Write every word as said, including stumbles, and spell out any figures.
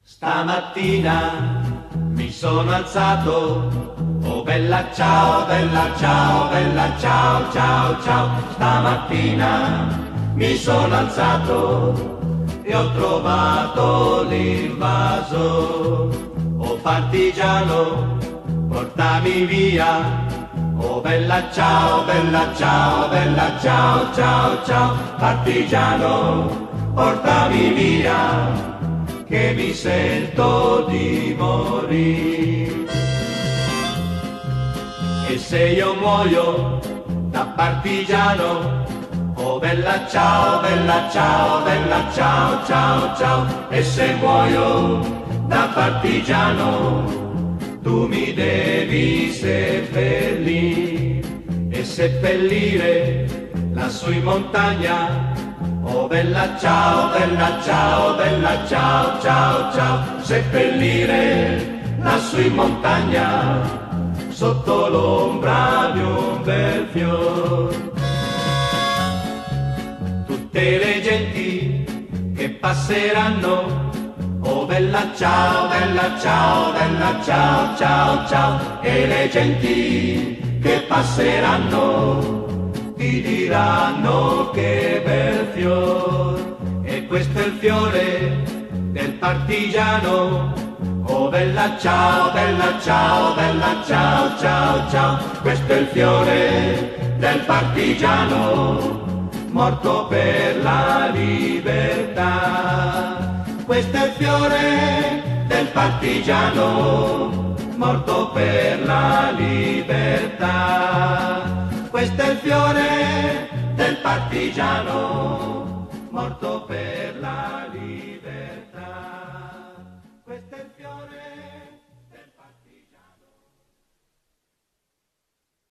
Stamattina mi sono alzato, oh bella ciao, bella ciao, bella ciao, ciao, ciao. Stamattina mi sono alzato e ho trovato l'invaso. Oh partigiano, portami via, oh bella ciao, bella ciao, bella ciao, ciao, ciao. Partigiano, portami via, che mi sento di morire. E se io muoio da partigiano, oh bella ciao, bella ciao, bella ciao, ciao, ciao. E se muoio da partigiano, tu mi devi seppellire e seppellire lassù in montagna. Oh bella ciao, bella ciao, bella ciao, ciao, ciao. Seppellire lassù in montagna, sotto l'ombra di un bel fior. Tutte le genti che passeranno, oh bella ciao, bella ciao, bella ciao, ciao, ciao. E le genti che passeranno ti diranno che bel fior. E questo è il fiore del partigiano, oh bella ciao, bella ciao, bella ciao, ciao, ciao. Questo è il fiore del partigiano, morto per la libertà. Questo è il fiore del partigiano, morto per la libertà. Questo è il fiore del partigiano, morto per la